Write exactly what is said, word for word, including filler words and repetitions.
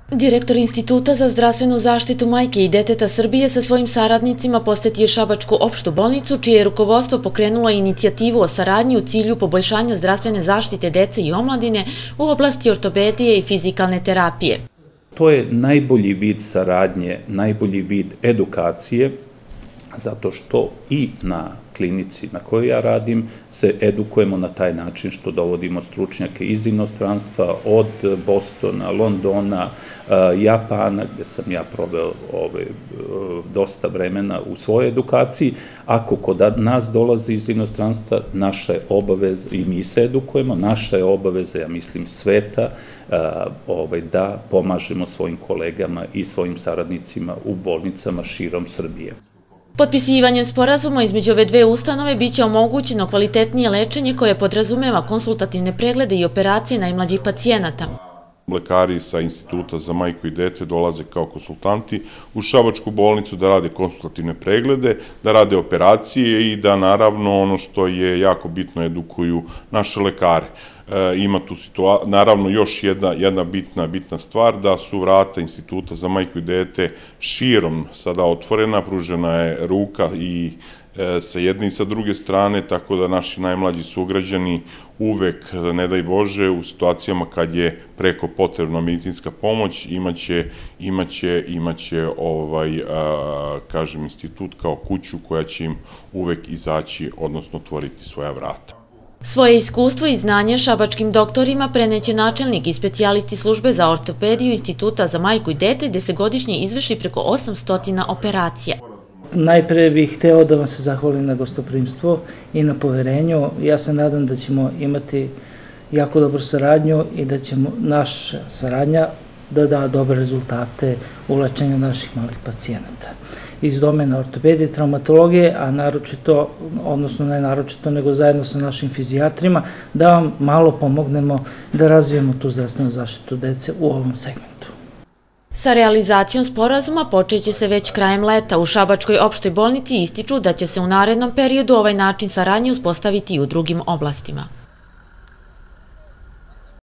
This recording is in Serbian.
Direktor Instituta za zdravstvenu zaštitu majke i deteta Srbije sa svojim saradnicima posetio je Šabačku opštu bolnicu, čije je rukovodstvo pokrenulo inicijativu o saradnji u cilju poboljšanja zdravstvene zaštite dece i omladine u oblasti ortopedije i fizikalne terapije. To je najbolji vid saradnje, najbolji vid edukacije, zato što i na klinici na kojoj ja radim se edukujemo na taj način što dovodimo stručnjake iz inostranstva, od Bostona, Londona, Japana, gde sam ja proveo dosta vremena u svojoj edukaciji. Ako kod nas dolaze iz inostranstva, naša je obaveza, i mi se edukujemo, naša je obaveza, ja mislim, sveta, da pomažemo svojim kolegama i svojim saradnicima u bolnicama širom Srbije. Potpisivanjem sporazuma između ove dve ustanove biće omogućeno kvalitetnije lečenje koje podrazumeva konsultativne preglede i operacije najmlađih pacijenata. Lekari sa Instituta za majku i dete dolaze kao konsultanti u Šabačku bolnicu da rade konsultativne preglede, da rade operacije i da naravno ono što je jako bitno edukuju naše lekare. Ima tu naravno još jedna bitna, bitna stvar, da su vrata Instituta za majku i dete širom sada otvorena, pružena je ruka i sa jedne i sa druge strane, tako da naši najmlađi sugrađani uvek, ne daj Bože, u situacijama kad je preko potrebna medicinska pomoć, imaće, imaće, imaće, ovaj, kažem, institut kao kuću koja će im uvek izaći, odnosno otvoriti svoja vrata. Svoje iskustvo i znanje šabačkim doktorima preneće načelnik i specijalisti službe za ortopediju Instituta za majku i dete, gde se godišnje izvrši preko osamsto operacija. Najpre bih hteo da vam se zahvalim na gostoprimstvo i na poverenju. Ja se nadam da ćemo imati jako dobru saradnju i da ćemo naša saradnja da da dobre rezultate u lečenju naših malih pacijenata iz domena ortopedije, traumatologije, a naročito, odnosno ne naročito, nego zajedno sa našim fizijatrima, da vam malo pomognemo da razvijemo tu zdravstvenu zaštitu dece u ovom segmentu. Sa realizacijom sporazuma počeće se već krajem leta. U Šabačkoj opštoj bolnici ističu da će se u narednom periodu ovaj način saradnje uspostaviti i u drugim oblastima.